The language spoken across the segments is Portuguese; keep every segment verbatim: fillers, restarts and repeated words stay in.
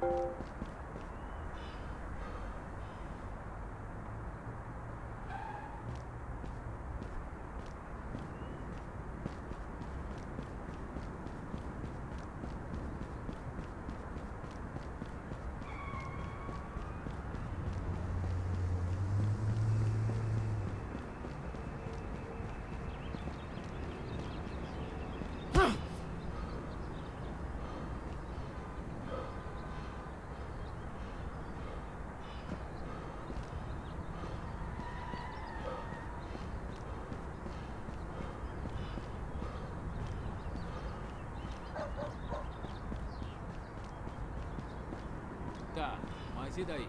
Tá, mas e daí?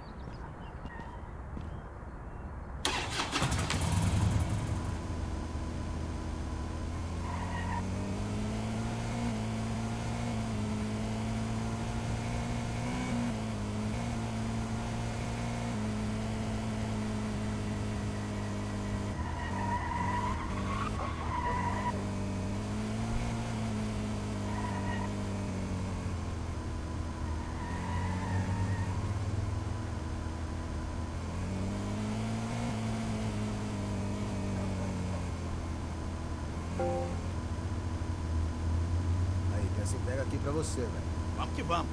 Essa entrega aqui pra você, velho. Vamos que vamos.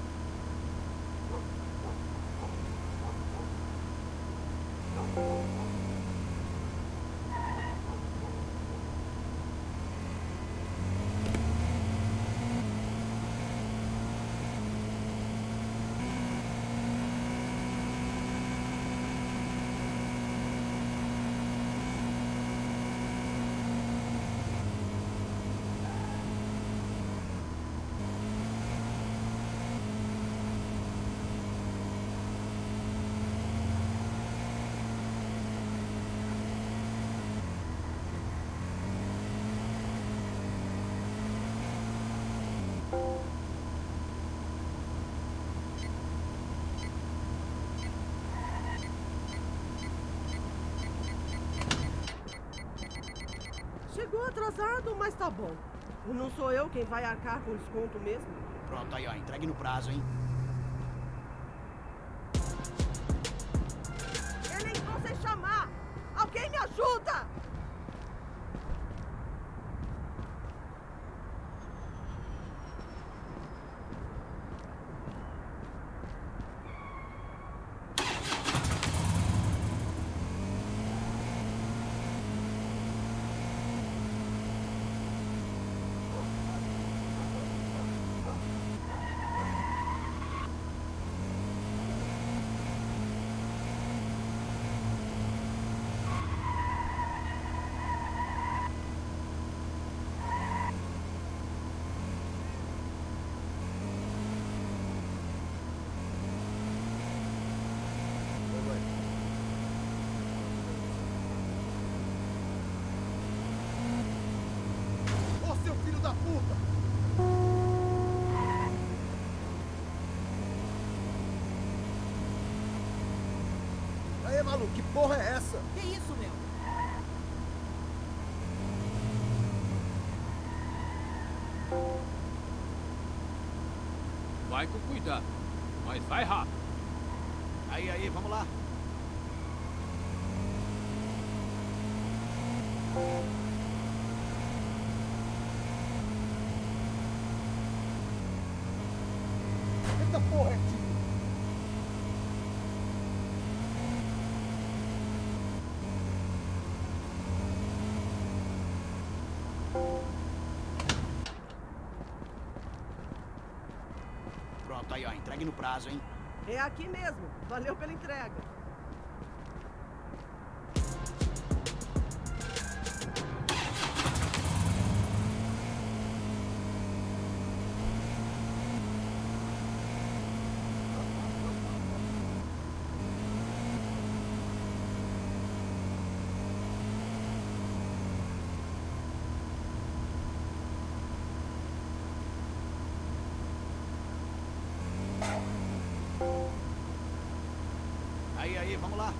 Chegou atrasado, mas tá bom. Não sou eu quem vai arcar com desconto mesmo. Pronto, aí ó, entregue no prazo, hein? Eu nem vou sem chamar! Alguém me ajuda! Maluco, que porra é essa? Que isso, meu? Vai com cuidado, mas vai rápido. Aí, aí, vamos lá. Eita porra, é tio. Pronto, aí ó, entregue no prazo, hein? É aqui mesmo. Valeu pela entrega. Aí, aí, vamos lá.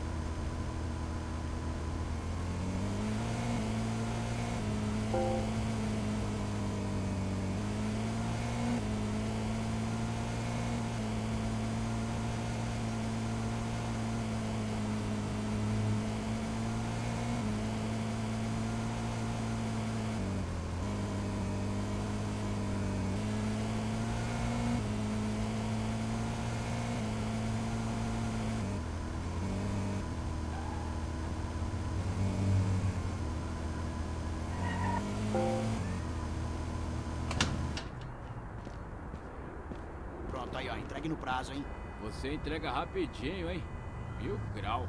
Pronto aí, ó. Entregue no prazo, hein? Você entrega rapidinho, hein? Mil grau.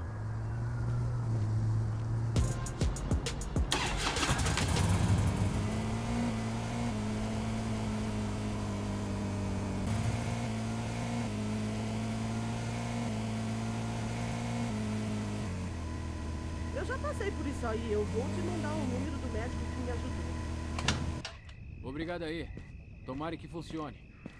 Eu já passei por isso aí. Eu vou te mandar o número do médico que me ajudou. Obrigado aí. Tomara que funcione.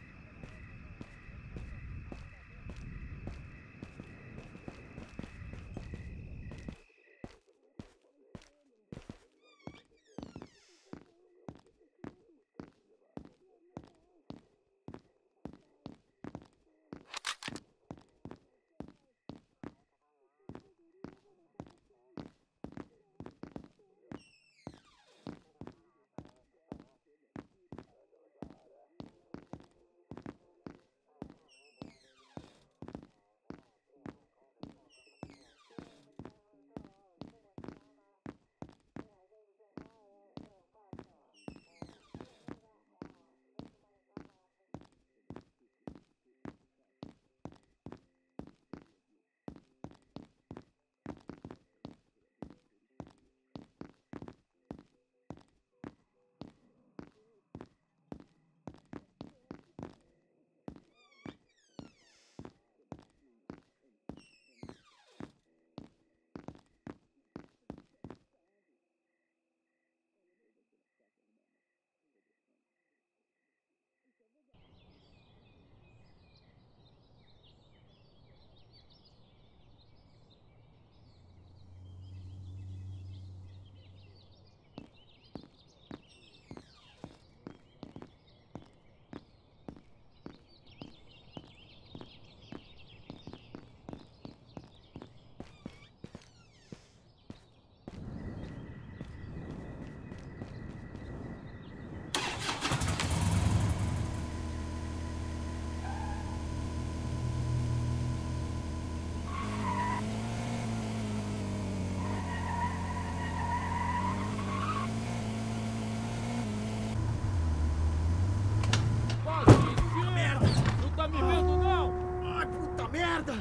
Tá me vendo, não? Ai, puta merda!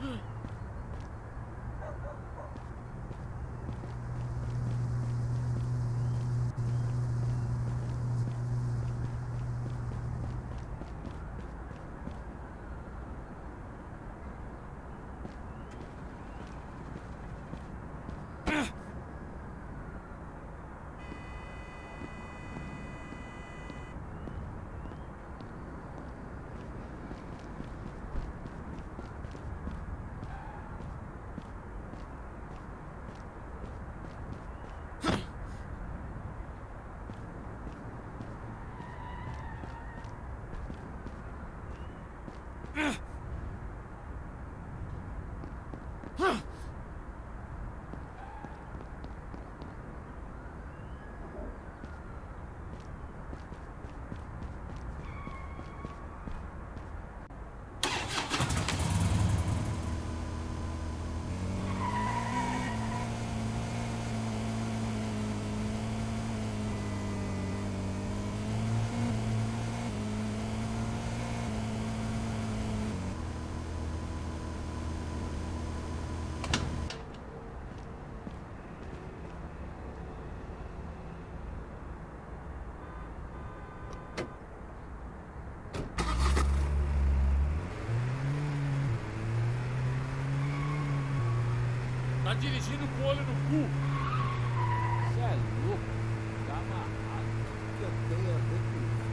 Tá dirigindo com o olho no cu. Você é louco. Tá amarrado. Que eu tenho a ver com isso.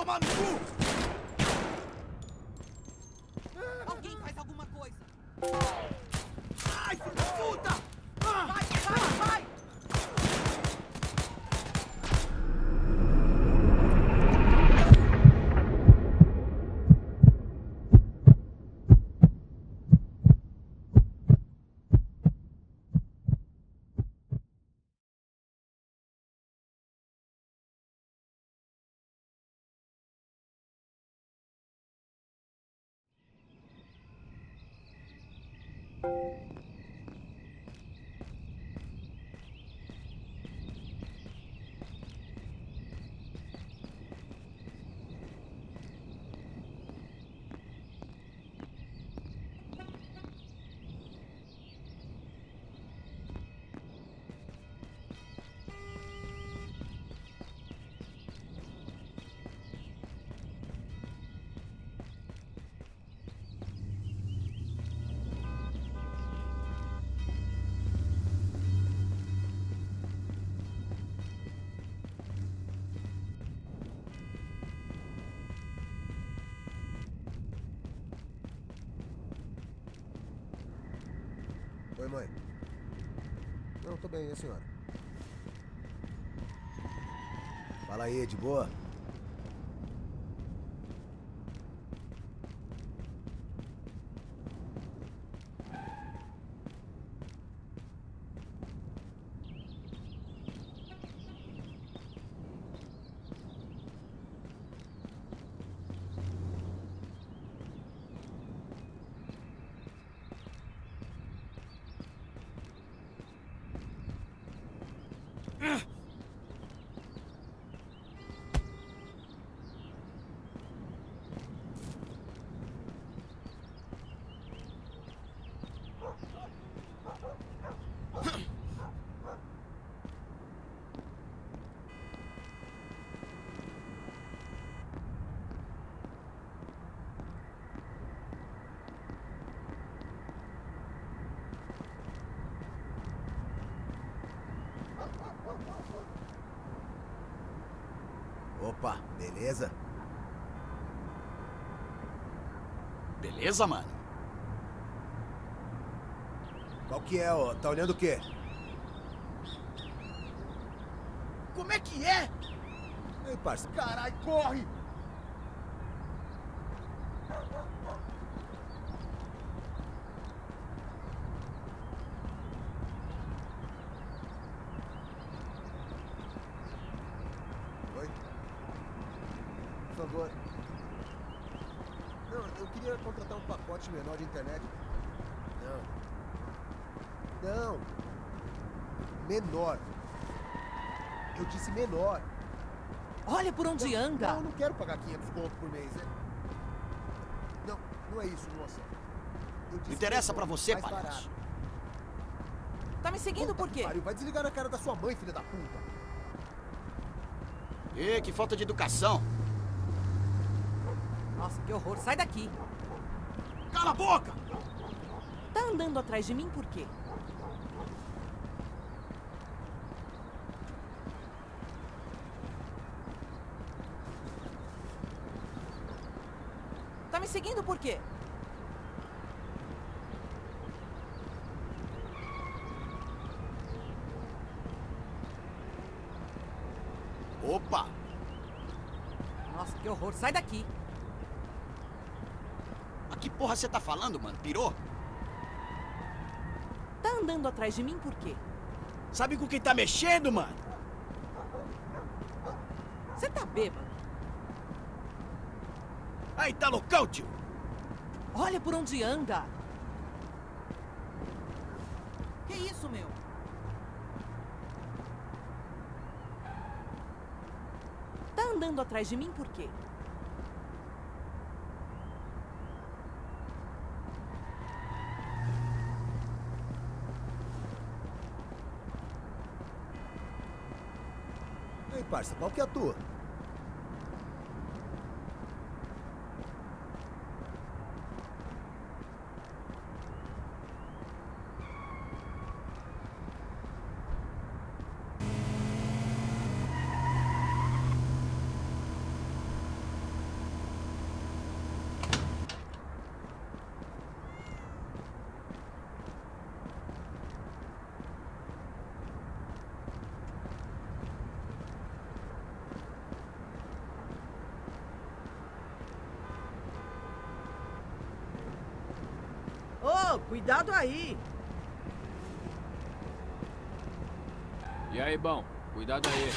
tomar no cu! Alguém faz alguma coisa! Ai, filho da puta! Ah! Vai, vai, vai! Oi, mãe. Não, tô bem, e a senhora? Fala aí, de boa? Opa, beleza? Beleza, mano? Qual que é, ó? Tá olhando o quê? Como é que é? Ei, parça. Caralho, corre! Oi? Por favor. Não, eu queria contratar um pacote menor de internet. Não. Não. Menor. Eu disse menor. Olha por onde Não, anda! Não, eu não quero pagar quinhentos conto por mês. É... Não, não é isso, moça. Eu disse Não interessa pra menor, você, mais palhaço. barato. Tá me seguindo por quê? Pariu, vai desligar na cara da sua mãe, filha da puta. Ê, que falta de educação. Nossa, que horror! Sai daqui! Cala a boca! Tá andando atrás de mim por quê? Tá me seguindo por quê? Opa! Nossa, que horror! Sai daqui! A que porra você tá falando, mano? Pirou? Tá andando atrás de mim por quê? Sabe com quem tá mexendo, mano? Você tá bêbado? Aí, tá loucão, tio? Olha por onde anda! Que isso, meu? Tá andando atrás de mim por quê? Ei, parça, qual que é a tua? Cuidado aí. E aí, bom? Cuidado aí.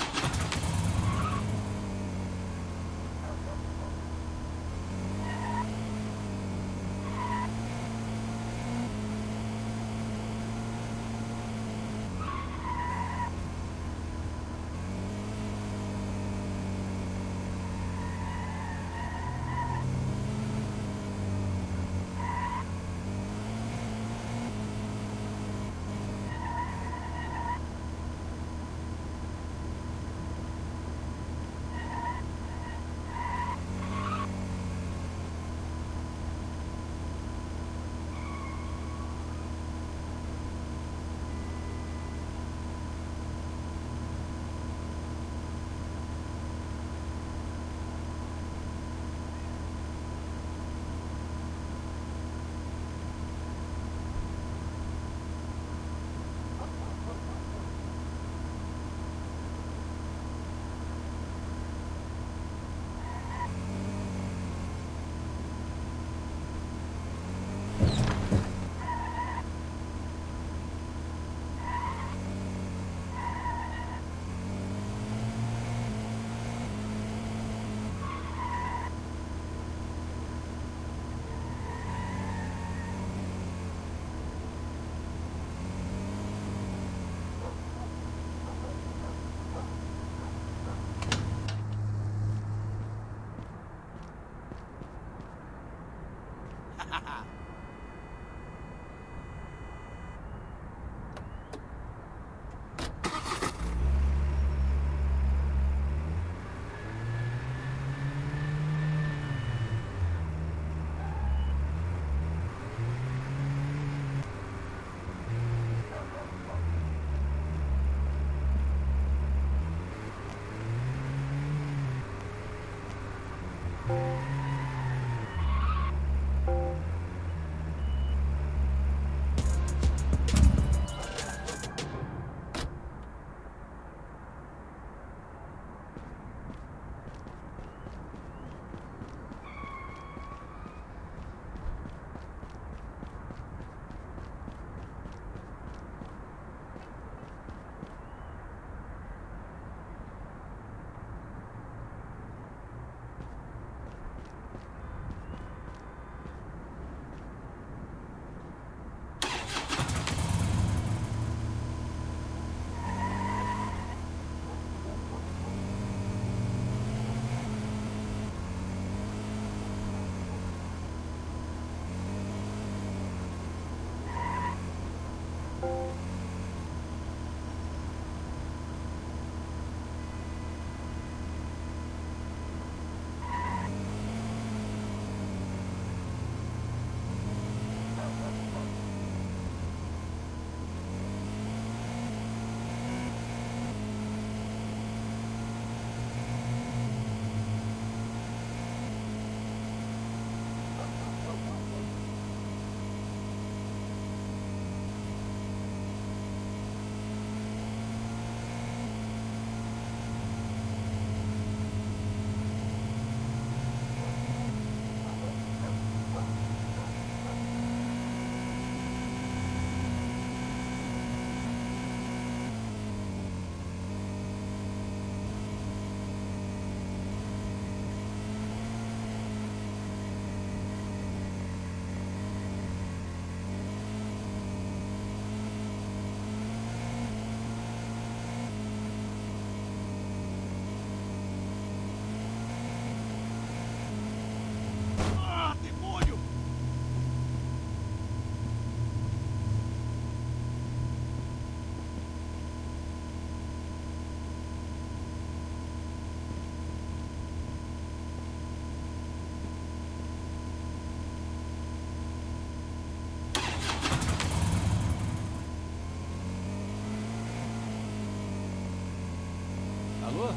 Alô?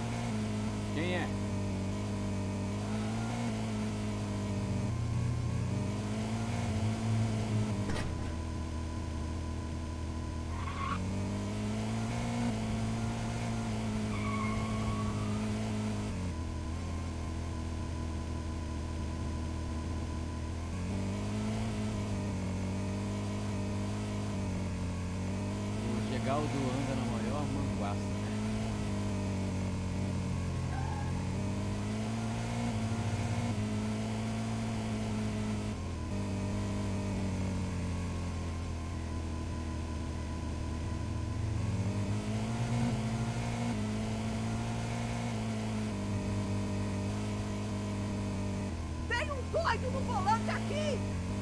Quem é? Geraldo anda na maior manguaça, né? Tem um doido no volante aqui!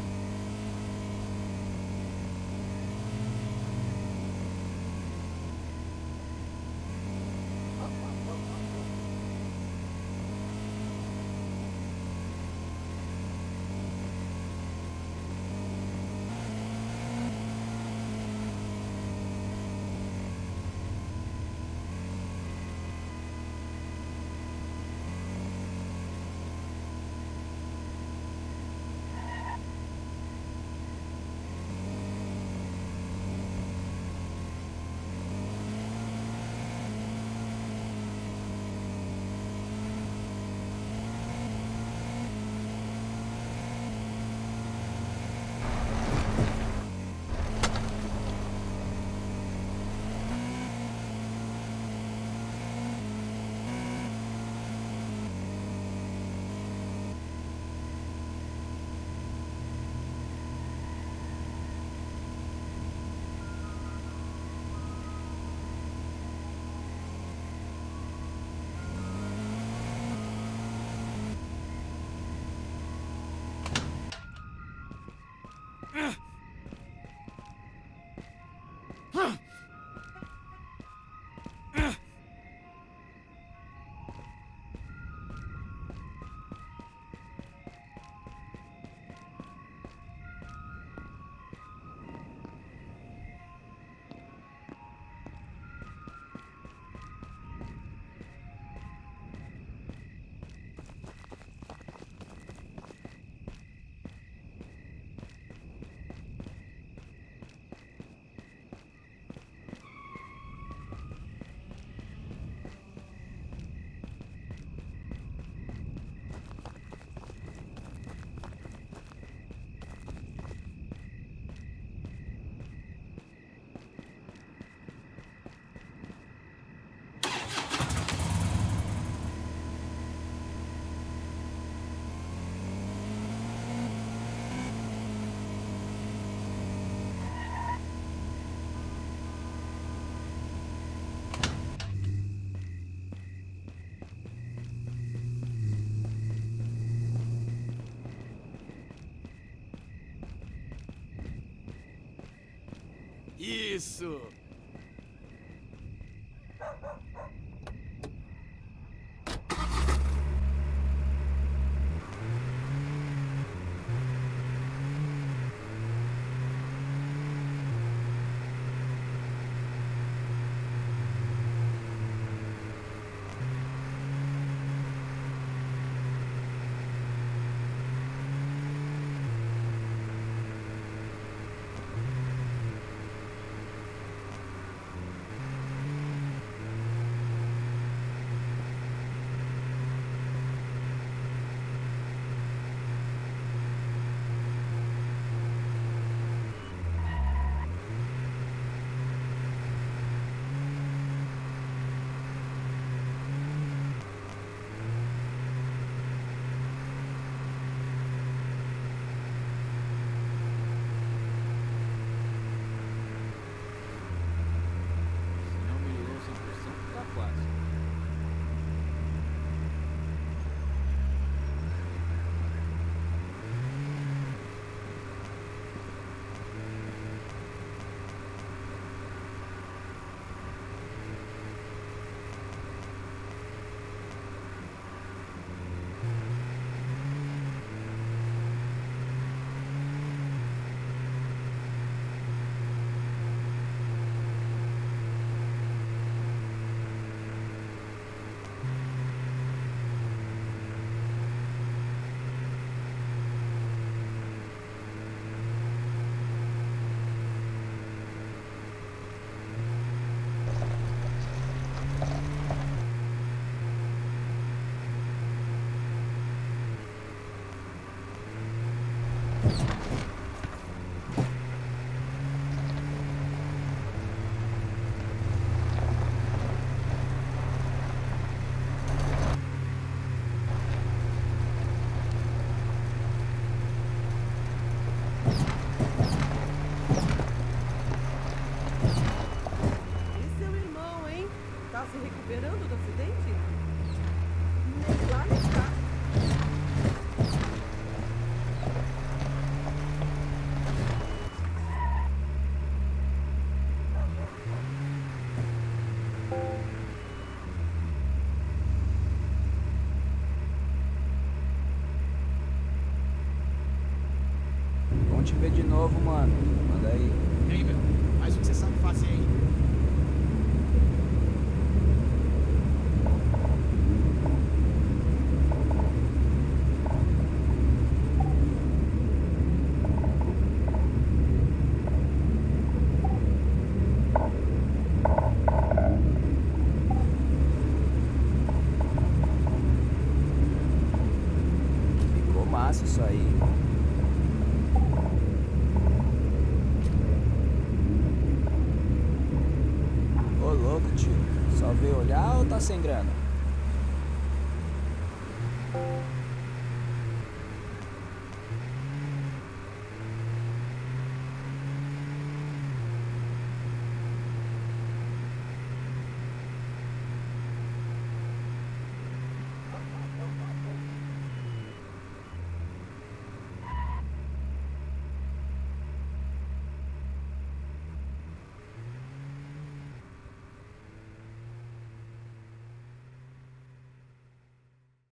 Isso! recuperando do acidente? Lá não está. Bom te ver de novo, mano. Manda aí. E aí, meu? Faz o que você sabe fazer aí. Ficou massa isso aí. Ô louco, tio. Só veio olhar ou tá sem grana?